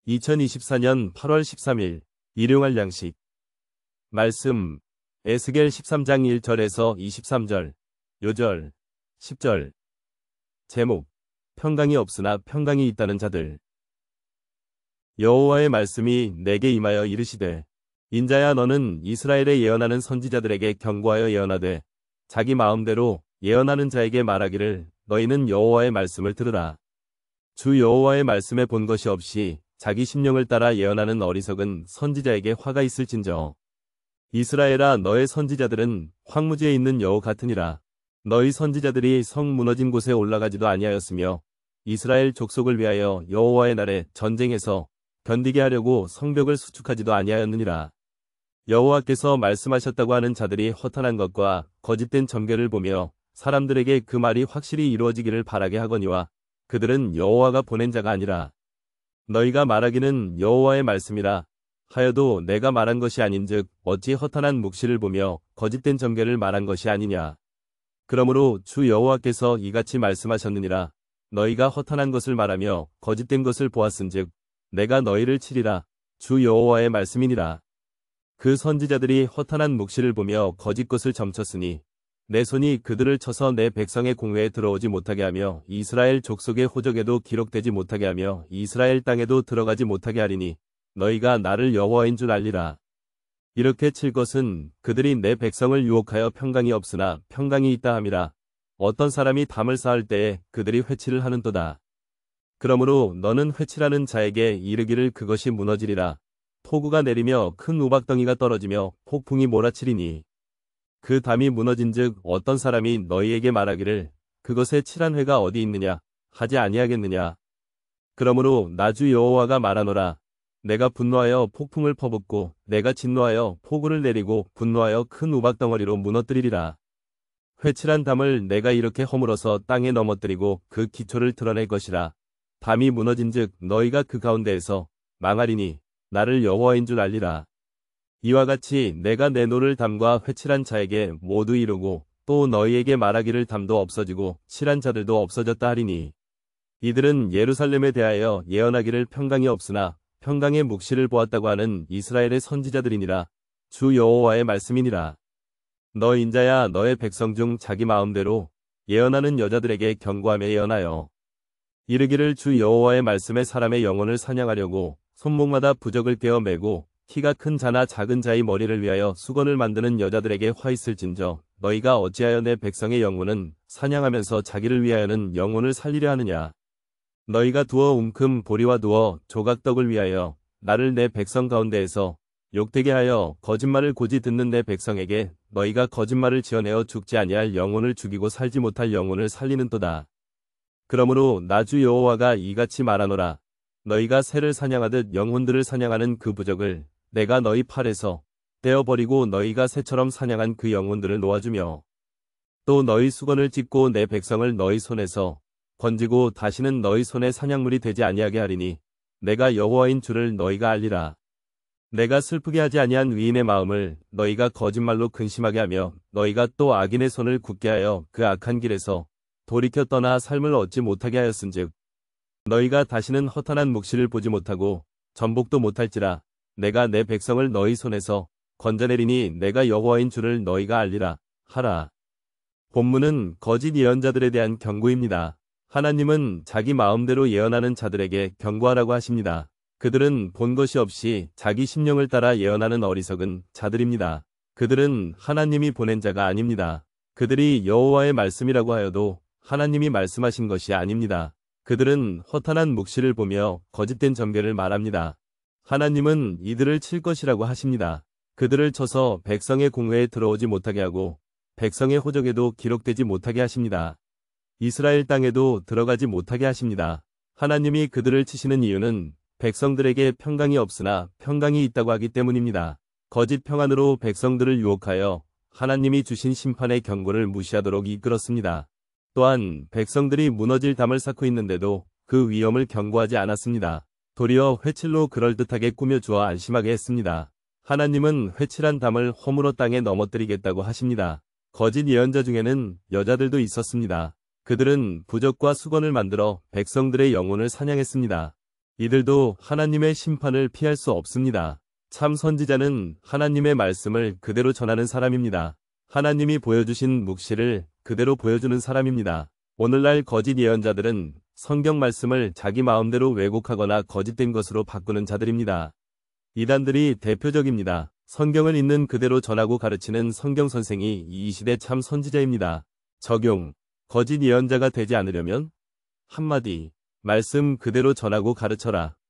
2024년 8월 13일 일용할 양식 말씀 에스겔 13장 1절에서 23절 요절 10절 제목 평강이 없으나 평강이 있다는 자들. 여호와의 말씀이 내게 임하여 이르시되 인자야 너는 이스라엘에 예언하는 선지자들에게 경고하여 예언하되 자기 마음대로 예언하는 자에게 말하기를 너희는 여호와의 말씀을 들으라. 주 여호와의 말씀에 본 것이 없이 자기 심령을 따라 예언하는 어리석은 선지자에게 화가 있을진저. 이스라엘아 너의 선지자들은 황무지에 있는 여우 같으니라. 너희 선지자들이 성 무너진 곳에 올라가지도 아니하였으며 이스라엘 족속을 위하여 여호와의 날에 전쟁에서 견디게 하려고 성벽을 수축하지도 아니하였느니라. 여호와께서 말씀하셨다고 하는 자들이 허탄한 것과 거짓된 점괘를 보며 사람들에게 그 말이 확실히 이루어지기를 바라게 하거니와 그들은 여호와가 보낸 자가 아니라 너희가 말하기는 여호와의 말씀이라 하여도 내가 말한 것이 아닌즉 어찌 허탄한 묵시를 보며 거짓된 점괘를 말한 것이 아니냐. 그러므로 주 여호와께서 이같이 말씀하셨느니라. 너희가 허탄한 것을 말하며 거짓된 것을 보았은즉 내가 너희를 치리라. 주 여호와의 말씀이니라. 그 선지자들이 허탄한 묵시를 보며 거짓 것을 점쳤으니 내 손이 그들을 쳐서 내 백성의 공회에 들어오지 못하게 하며 이스라엘 족속의 호적에도 기록되지 못하게 하며 이스라엘 땅에도 들어가지 못하게 하리니 너희가 나를 여호와인 줄 알리라. 이렇게 칠 것은 그들이 내 백성을 유혹하여 평강이 없으나 평강이 있다 함이라. 어떤 사람이 담을 쌓을 때에 그들이 회치를 하는도다. 그러므로 너는 회치라는 자에게 이르기를 그것이 무너지리라. 폭우가 내리며 큰 우박덩이가 떨어지며 폭풍이 몰아치리니 그 담이 무너진즉 어떤 사람이 너희에게 말하기를 그것에 칠한 회가 어디 있느냐 하지 아니하겠느냐. 그러므로 나 주 여호와가 말하노라. 내가 분노하여 폭풍을 퍼붓고 내가 진노하여 폭우를 내리고 분노하여 큰 우박덩어리로 무너뜨리리라. 회칠한 담을 내가 이렇게 허물어서 땅에 넘어뜨리고 그 기초를 드러낼 것이라. 담이 무너진즉 너희가 그 가운데에서 망하리니 나를 여호와인 줄 알리라. 이와 같이 내가 내 노를 담과 회칠한 자에게 모두 이루고 또 너희에게 말하기를 담도 없어지고 칠한 자들도 없어졌다 하리니 이들은 예루살렘에 대하여 예언하기를 평강이 없으나 평강의 묵시를 보았다고 하는 이스라엘의 선지자들이니라. 주 여호와의 말씀이니라. 너 인자야 너의 백성 중 자기 마음대로 예언하는 여자들에게 경고하며 예언하여 이르기를 주 여호와의 말씀에 사람의 영혼을 사냥하려고 손목마다 부적을 꿰어 매고 키가 큰 자나 작은 자의 머리를 위하여 수건을 만드는 여자들에게 화 있을진저 너희가 어찌하여 내 백성의 영혼은 사냥하면서 자기를 위하여는 영혼을 살리려 하느냐. 너희가 두어 움큼 보리와 두어 조각떡을 위하여 나를 내 백성 가운데에서 욕되게 하여 거짓말을 고지 듣는 내 백성에게 너희가 거짓말을 지어내어 죽지 아니할 영혼을 죽이고 살지 못할 영혼을 살리는도다. 그러므로 나 주 여호와가 이같이 말하노라. 너희가 새를 사냥하듯 영혼들을 사냥하는 그 부적을 내가 너희 팔에서 떼어버리고 너희가 새처럼 사냥한 그 영혼들을 놓아주며 또 너희 수건을 찢고 내 백성을 너희 손에서 건지고 다시는 너희 손에 사냥물이 되지 아니하게 하리니 내가 여호와인 줄을 너희가 알리라. 내가 슬프게 하지 아니한 위인의 마음을 너희가 거짓말로 근심하게 하며 너희가 또 악인의 손을 굳게 하여 그 악한 길에서 돌이켜 떠나 삶을 얻지 못하게 하였은즉 너희가 다시는 허탄한 묵시를 보지 못하고 전복도 못할지라. 내가 내 백성을 너희 손에서 건져내리니 내가 여호와인 줄을 너희가 알리라 하라. 본문은 거짓 예언자들에 대한 경고입니다. 하나님은 자기 마음대로 예언하는 자들에게 경고하라고 하십니다. 그들은 본 것이 없이 자기 심령을 따라 예언하는 어리석은 자들입니다. 그들은 하나님이 보낸 자가 아닙니다. 그들이 여호와의 말씀이라고 하여도 하나님이 말씀하신 것이 아닙니다. 그들은 허탄한 묵시를 보며 거짓된 점괘를 말합니다. 하나님은 이들을 칠 것이라고 하십니다. 그들을 쳐서 백성의 공회에 들어오지 못하게 하고 백성의 호적에도 기록되지 못하게 하십니다. 이스라엘 땅에도 들어가지 못하게 하십니다. 하나님이 그들을 치시는 이유는 백성들에게 평강이 없으나 평강이 있다고 하기 때문입니다. 거짓 평안으로 백성들을 유혹하여 하나님이 주신 심판의 경고를 무시하도록 이끌었습니다. 또한 백성들이 무너질 담을 쌓고 있는데도 그 위험을 경고하지 않았습니다. 도리어 회칠로 그럴듯하게 꾸며주어 안심하게 했습니다. 하나님은 회칠한 담을 허물어 땅에 넘어뜨리겠다고 하십니다. 거짓 예언자 중에는 여자들도 있었습니다. 그들은 부적과 수건을 만들어 백성들의 영혼을 사냥했습니다. 이들도 하나님의 심판을 피할 수 없습니다. 참 선지자는 하나님의 말씀을 그대로 전하는 사람입니다. 하나님이 보여주신 묵시를 그대로 보여주는 사람입니다. 오늘날 거짓 예언자들은 성경 말씀을 자기 마음대로 왜곡하거나 거짓된 것으로 바꾸는 자들입니다. 이단들이 대표적입니다. 성경을 있는 그대로 전하고 가르치는 성경 선생이 이 시대 참 선지자입니다. 적용. 거짓 예언자가 되지 않으려면 한마디 말씀 그대로 전하고 가르쳐라.